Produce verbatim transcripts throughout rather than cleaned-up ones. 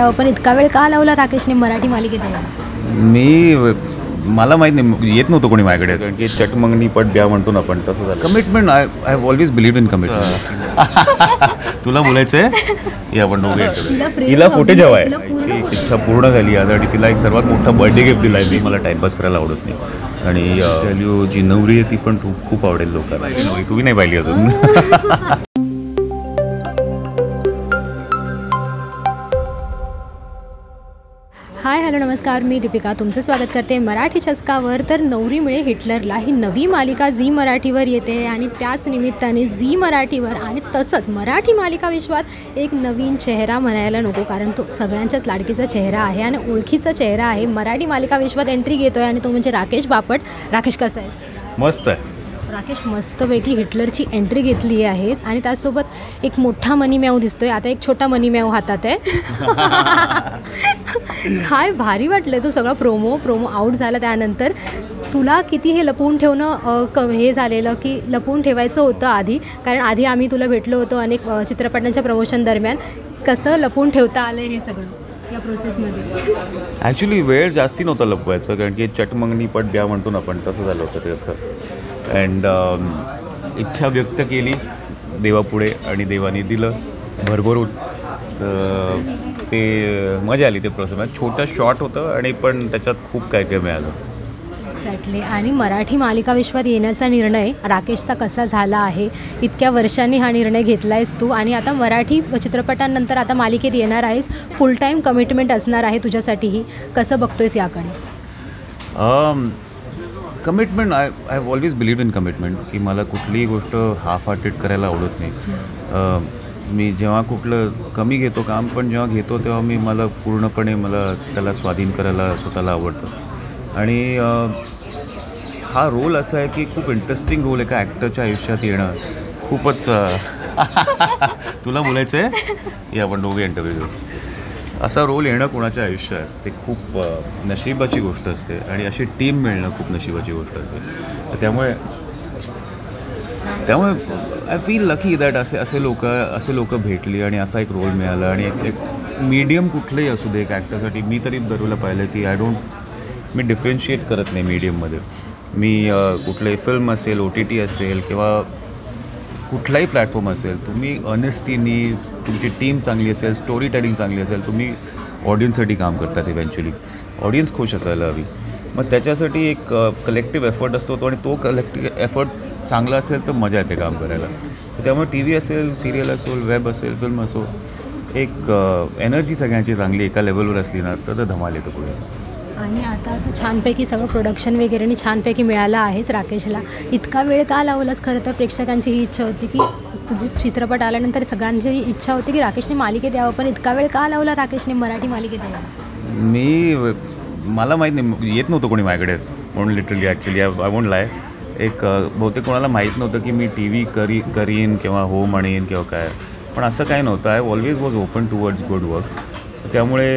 पण इतका वेळ का लावला राकेशने मराठी मालिकेत? मी मला माहीत नाही, येत नव्हतं कोणी माझ्याकडे, कारण की चटमंगनी पट द्या म्हणतो ना आपण, तसं झालं. Commitment, I I have always believed in commitment. तुला बोलायचं आहे या आपण दोघे, हिला फुटेज हवा आहे. तिची इच्छा पूर्ण झाली यासाठी तिला एक सर्वात मोठा बर्थडे गिफ्ट दिला आहे मी. मला टाइमपास करायला आवडत नाही, आणि टेल्यू जी नवरी आहे ती पण खूप आवडेल लोकांना. तुम्ही नाही पाहिली अजून. हाय हॅलो नमस्कार, मी दीपिका तुमचं स्वागत करते मराठी चस्कावर. तर नवरी मिळे हिटलरला ही नवी मालिका झी मराठीवर येते, आणि त्याच निमित्ताने झी मराठीवर आणि तसंच मराठी मालिका विश्वात एक नवीन चेहरा म्हणायला नको, कारण तो सगळ्यांच्याच लाडकीचा चेहरा आहे आणि ओळखीचा चेहरा आहे. मराठी मालिका विश्वात एंट्री घेतो आहे आणि तो म्हणजे राकेश बापट. राकेश कसा आहेस? मस्त आहे राकेश, मस्तपैकी हिटलरची एंट्री घेतली आहेस आणि त्याचसोबत एक मोठा मनी मॅव दिसतोय, आता एक छोटा मनी मॅव हातात आहे. काय भारी वाटलं तो सगळा प्रोमो प्रोमो आऊट झाला त्यानंतर. तुला किती हे लपवून ठेवणं क हे झालेलं की लपवून ठेवायचं होतं आधी, कारण आधी आम्ही तुला भेटलो होतो अनेक चित्रपटांच्या प्रमोशन दरम्यान. कसं लपवून ठेवता आलं हे सगळं या प्रोसेसमध्ये? ॲक्च्युली वेळ जास्ती नव्हता लपवायचं, कारण की चटमंगनी पट द्या म्हणतो ना आपण, तसं झालं होतं ते अख्खं. अँड इच्छा व्यक्त केली देवापुढे आणि देवाने दिलं भरभरून. तर ते मजा आली ते प्रोसेस. छोटं शॉर्ट होतं आणि पण त्याच्यात खूप काय काय मिळालं. एक्झॅक्टली. आणि मराठी मालिका विश्वात येण्याचा निर्णय राकेशचा कसा झाला आहे? इतक्या वर्षांनी हा निर्णय घेतला आहेस तू, आणि आता मराठी चित्रपटांनंतर आता मालिकेत येणार आहेस. फुल टाईम कमिटमेंट असणार आहे तुझ्यासाठीही. कसं बघतोयस याकडे? Commitment, I I have always believed in commitment, की मला कुठलीही गोष्ट हाफ हार्टेड करायला आवडत नाही. मी जेव्हा कुठलं कमी घेतो काम, पण जेव्हा घेतो तेव्हा मी मला पूर्णपणे मला त्याला स्वाधीन करायला स्वतःला आवडतं. आणि हा रोल असा आहे की खूप इंटरेस्टिंग रोल एका ॲक्टरच्या आयुष्यात येणं खूपच. तुला बोलायचं आहे या आपण दोघे इंटरव्ह्यू घेऊ. असा रोल येणं कोणाच्या आयुष्यात ते खूप नशिबाची गोष्ट असते, आणि अशी टीम मिळणं खूप नशिबाची गोष्ट असते. तर त्यामुळे त्यामुळे आय फील लकी दॅट असे असे लोक असे लोक भेटली आणि असा एक रोल मिळाला. आणि एक एक मीडियम कुठलंही असू दे एक ॲक्टरसाठी. मी तरी दरवेळेला पाहिलं की आय डोंट मी डिफरेन्शिएट करत नाही मीडियममध्ये. मी कुठलंही फिल्म असेल, ओ टी टी असेल किंवा कुठलाही प्लॅटफॉर्म असेल, तुम्ही ऑनेस्टीनी, तुमची टीम चांगली असेल, स्टोरी टेलिंग चांगली असेल, तुम्ही ऑडियन्ससाठी काम करतात. इव्हेंच्युअली ऑडियन्स खुश असायला हवी. मग त्याच्यासाठी एक कलेक्टिव्ह एफर्ट असतो तो, आणि तो कलेक्टिव्ह एफर्ट चांगला असेल तर मजा येते काम करायला. त्यामुळे टी व्ही असेल, सिरियल असेल, वेब असेल, फिल्म असो, एक एनर्जी सगळ्यांची चांगली एका लेवलवर असली ना तर धमाल येतं पुढे. आणि आता असं छानपैकी सगळं प्रोडक्शन वगैरे छानपैकी मिळालं आहेच राकेशला. इतका वेळ का लावलास? खरं तर प्रेक्षकांची ही इच्छा होती की चित्रपट आल्यानंतर सगळ्यांची ही इच्छा होती की राकेशने मालिकेत यावं, पण इतका वेळ का लावला राकेशने मराठी मालिकेत यावं? मी मला माहीत नाही, येत नव्हतं कोणी माझ्याकडे म्हणून literally actually I won't lie. एक बहुतेक कोणाला माहीत नव्हतं की मी टी व्ही करी करीन किंवा हो म्हणेन किंवा काय, पण असं काय नव्हतं. I always was open towards good work. त्यामुळे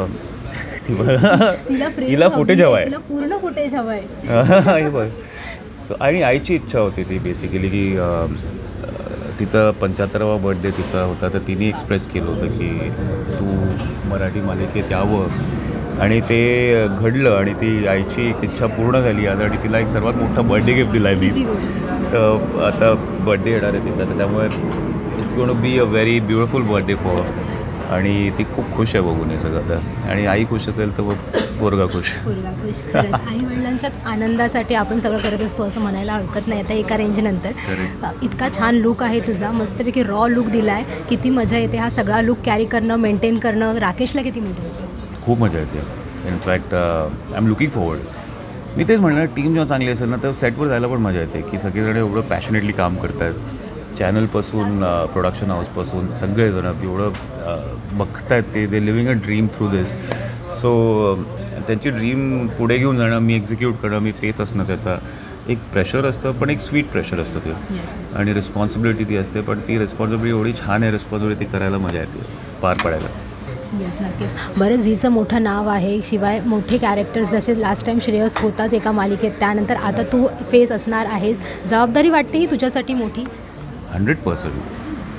हिला फुटेज हवा आहे, पूर्ण फुटेज हवं आहे. बघ. सो आणि आईची इच्छा होती ती बेसिकली की तिचा पंच्याहत्तरावा बर्थडे तिचा होता, तर तिने एक्सप्रेस केलं होतं की तू मराठी मालिकेत यावं, आणि ते घडलं. आणि ती आईची एक इच्छा पूर्ण झाली यासाठी तिला एक सर्वात मोठा बर्थडे गिफ्ट दिला आहे मी. तर आता बर्थडे येणार आहे तिचा, तर त्यामुळे it's going to be a very beautiful birthday for. आणि ती खूप खुश आहे बघून हे सगळं. तर आणि आई खुश असेल तर पोरगा खुश. पोरगा खुश. आई वडिलांच्याच आनंदासाठी आपण सगळं करत असतो असं म्हणायला हरकत नाही. आता एका रेंजनंतर इतका छान लुक आहे तुझा, मस्तपैकी रॉ लुक दिला आहे. किती मजा येते हा सगळा लुक कॅरी करणं, मेंटेन करणं. राकेशला किती मजा येते? खूप मजा येते. In fact I am looking forward. मी तेच म्हणणार, टीम जेव्हा चांगली असेल ना तर सेटवर जायला पण मजा येते, की सगळेजण एवढं पॅशनेटली काम करत आहेत. चॅनलपासून प्रोडक्शन हाऊसपासून सगळेजण एवढं बघतायत, ते they living a dream through this. So त्यांची ड्रीम पुढे घेऊन जाणं, मी एक्झिक्यूट करणं, मी फेस असणं, त्याचा एक प्रेशर असतं, पण एक स्वीट प्रेशर असतं ते. आणि रिस्पॉन्सिबिलिटी ती असते, पण ती रिस्पॉन्सिबिलिटी एवढी छान आहे, रिस्पॉन्सिबिलिटी करायला मजा येते, पार पडायला. येस, नक्कीच. बरं, झीचं मोठं नाव आहे, शिवाय मोठे कॅरेक्टर्स जसे लास्ट टाईम श्रेयस होताच एका मालिकेत, त्यानंतर आता तू फेस असणार आहेस. जबाबदारी वाटते ही तुझ्यासाठी मोठी? Hundred percent.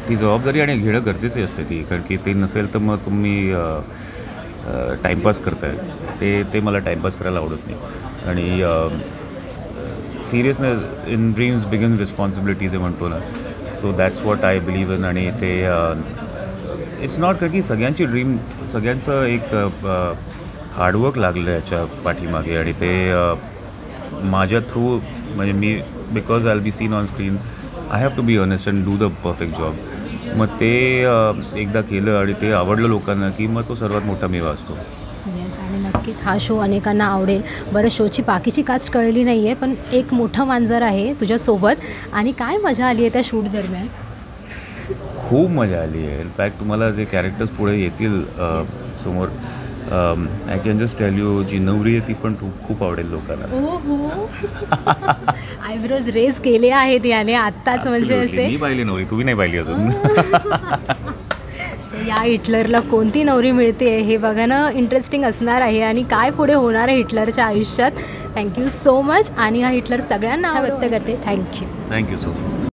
ती जबाबदारी आणि घेणं गरजेची असते ती, कारण की ते नसेल तर मग तुम्ही टाईमपास करताय, ते ते मला टाईमपास करायला आवडत नाही. आणि seriousness in dreams begin responsibilities आहे म्हणतो ना, so that's what I believe in. आणि ते इट्स नॉट कारण की सगळ्यांची ड्रीम, सगळ्यांचं एक हार्डवर्क लागलं याच्या पाठीमागे, आणि ते माझ्या थ्रू म्हणजे मी because I will be seen on screen, I have to be honest and do the perfect job. मग ते एकदा केलं आणि ते आवडलं लोकांना की मग तो सर्वात मोठा मेवा असतो. येस, आणि नक्कीच हा शो अनेकांना आवडेल. बरं, शोची बाकीची कास्ट कळली नाही आहे, पण एक मोठं मांजर आहे तुझ्यासोबत, आणि काय मजा आली आहे त्या शूट दरम्यान? खूप मजा आली आहे. इनफॅक्ट तुम्हाला जे कॅरेक्टर्स पुढे येतील समोर, I can just tell you, जी नवरी आहे ती पण खूप आवडेल लोकांना. हो हो, आयब्रोज रेस केले आहेत याने आत्ताच, म्हणजे असे. मी पाहिली नवरी, तुम्ही नाही पाहिली अजून. सो या हिटलरला कोणती नवरी मिळते हे बघणं इंटरेस्टिंग असणार आहे, आणि काय पुढे होणार आहे हिटलरच्या आयुष्यात. Thank you so much. आणि हा हिटलर सगळ्यांना व्यक्त करते. Thank you thank you so much.